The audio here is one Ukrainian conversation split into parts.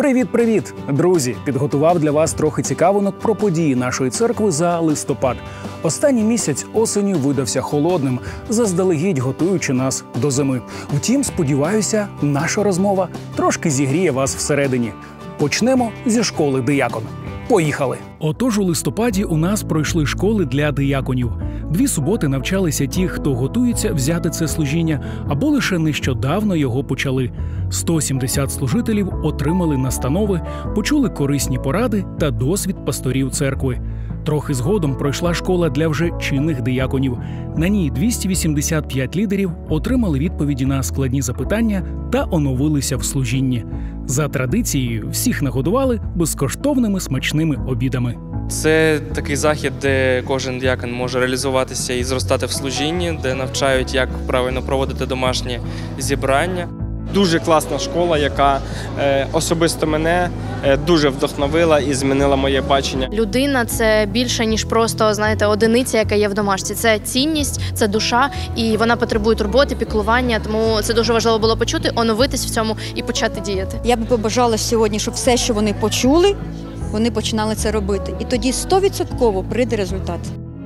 Привіт-привіт, друзі! Підготував для вас трохи цікавинок про події нашої церкви за листопад. Останній місяць осені видався холодним, заздалегідь готуючи нас до зими. Втім, сподіваюся, наша розмова трошки зігріє вас всередині. Почнемо зі школи диякон. Поїхали! Отож, у листопаді у нас пройшли школи для дияконів. 2 суботи навчалися ті, хто готується взяти це служіння, або лише нещодавно його почали. 170 служителів отримали настанови, почули корисні поради та досвід пасторів церкви. Трохи згодом пройшла школа для вже чинних дияконів. На ній 285 лідерів отримали відповіді на складні запитання та оновилися в служінні. За традицією, всіх нагодували безкоштовними смачними обідами. Це такий захід, де кожен диякон може реалізуватися і зростати в служінні, де навчають, як правильно проводити домашні зібрання. Дуже класна школа, яка особисто мене дуже вдохновила і змінила моє бачення. Людина – це більше, ніж просто, одиниця, яка є в домашці. Це цінність, це душа, і вона потребує турботи, піклування, тому це дуже важливо було почути, оновитись в цьому і почати діяти. Я би побажала сьогодні, щоб все, що вони почули, вони починали це робити. І тоді 100% прийде результат.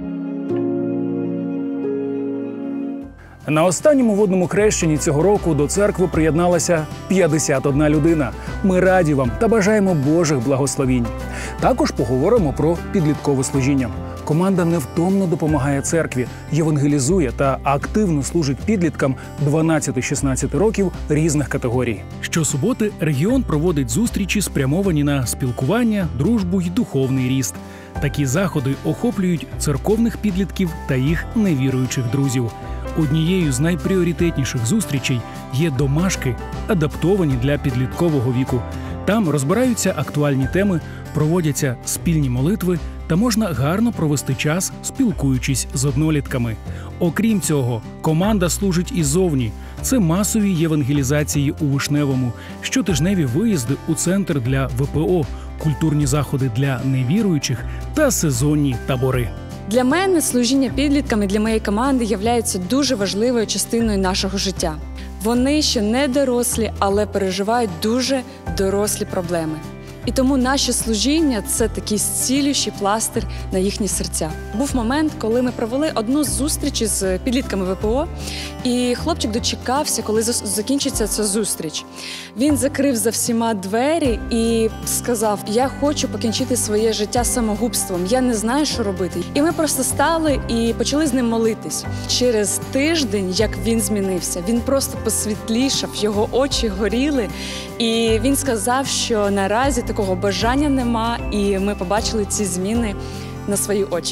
На останньому водному хрещенні цього року до церкви приєдналася 51 людина. Ми раді вам та бажаємо Божих благословінь. Також поговоримо про підліткове служіння. Команда невтомно допомагає церкві, євангелізує та активно служить підліткам 12-16 років різних категорій. Щосуботи регіон проводить зустрічі, спрямовані на спілкування, дружбу й духовний ріст. Такі заходи охоплюють церковних підлітків та їх невіруючих друзів. Однією з найпріоритетніших зустрічей є домашки, адаптовані для підліткового віку. Там розбираються актуальні теми, проводяться спільні молитви та можна гарно провести час, спілкуючись з однолітками. Окрім цього, команда служить і зовні. Це масові євангелізації у Вишневому, щотижневі виїзди у центр для ВПО, культурні заходи для невіруючих та сезонні табори. Для мене служіння підліткам і для моєї команди являється дуже важливою частиною нашого життя. Вони ще не дорослі, але переживають дуже дорослі проблеми. І тому наше служіння – це такий зцілюючий пластир на їхні серця. Був момент, коли ми провели одну з зустрічей з підлітками ВПО, і хлопчик дочекався, коли закінчиться ця зустріч. Він закрив за всіма двері і сказав: «Я хочу покінчити своє життя самогубством, я не знаю, що робити». І ми просто стали і почали з ним молитись. Через тиждень, як він змінився, він просто посвітлішав, його очі горіли, і він сказав, що наразі такого бажання нема, і ми побачили ці зміни на свої очі.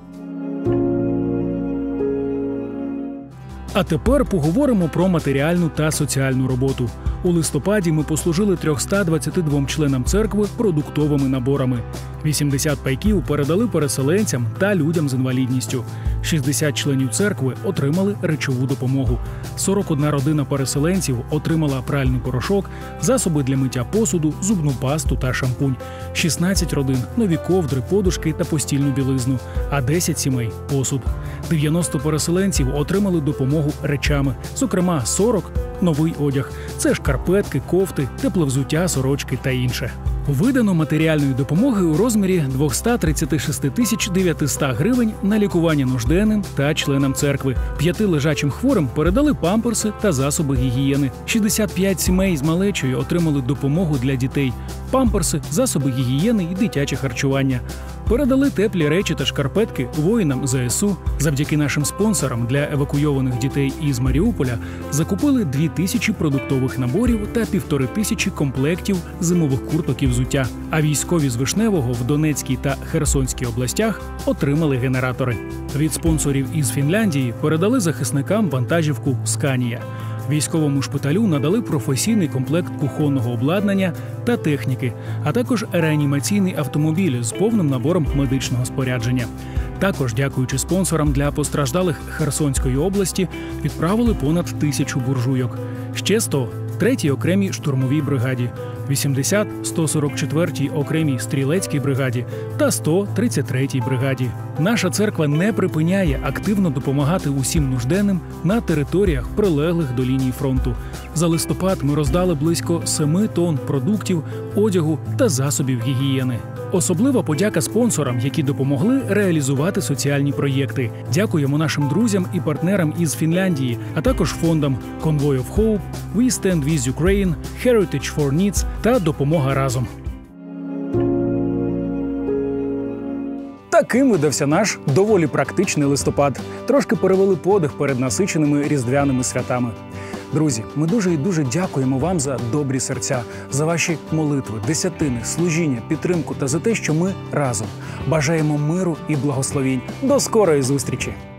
А тепер поговоримо про матеріальну та соціальну роботу. У листопаді ми послужили 322 членам церкви продуктовими наборами. 80 пайків передали переселенцям та людям з інвалідністю. 60 членів церкви отримали речову допомогу. 41 родина переселенців отримала пральний порошок, засоби для миття посуду, зубну пасту та шампунь. 16 родин – нові ковдри, подушки та постільну білизну, а 10 сімей – посуд. 90 переселенців отримали допомогу речами, зокрема 40 – новий одяг. Це шкарпетки, кофти, тепловзуття, сорочки та інше. Видано матеріальної допомоги у розмірі 236 900 гривень на лікування нужденним та членам церкви. 5 лежачим хворим передали памперси та засоби гігієни. 65 сімей з малечою отримали допомогу для дітей. Памперси, засоби гігієни і дитяче харчування. Передали теплі речі та шкарпетки воїнам ЗСУ. Завдяки нашим спонсорам для евакуйованих дітей із Маріуполя закупили 2000 продуктових наборів та 1500 комплектів зимових курток і взуття. А військові з Вишневого в Донецькій та Херсонській областях отримали генератори. Від спонсорів із Фінляндії передали захисникам вантажівку «Сканія». Військовому шпиталю надали професійний комплект кухонного обладнання та техніки, а також реанімаційний автомобіль з повним набором медичного спорядження. Також, дякуючи спонсорам, для постраждалих Херсонської області відправили понад 1000 буржуйок. Ще 100 – 3-й окремій штурмовій бригаді. 80 144-й окремій стрілецькій бригаді та 133-й бригаді. Наша церква не припиняє активно допомагати усім нужденним на територіях, прилеглих до лінії фронту. За листопад ми роздали близько 7 тонн продуктів, одягу та засобів гігієни. Особлива подяка спонсорам, які допомогли реалізувати соціальні проєкти. Дякуємо нашим друзям і партнерам із Фінляндії, а також фондам Convoy of Hope, We Stand With Ukraine, Heritage for Needs та Допомога разом. Таким видався наш доволі практичний листопад. Трошки перевели подих перед насиченими різдвяними святами. Друзі, ми дуже і дуже дякуємо вам за добрі серця, за ваші молитви, десятини, служіння, підтримку та за те, що ми разом. Бажаємо миру і благословінь. До скорої зустрічі!